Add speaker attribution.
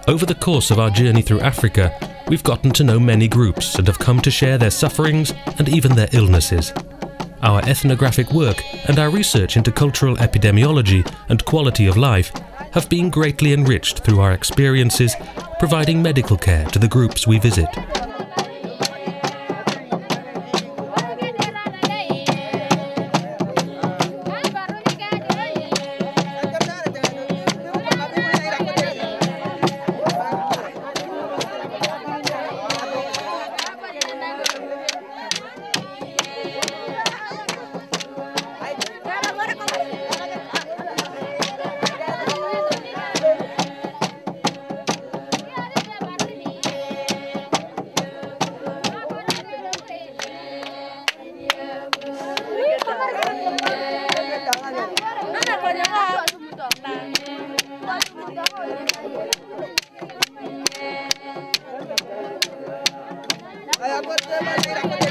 Speaker 1: Over the course of our journey through Africa, we've gotten to know many groups and have come to share their sufferings and even their illnesses. Our ethnographic work and our research into cultural epidemiology and quality of life have been greatly enriched through our experiences providing medical care to the groups we visit.
Speaker 2: Ay,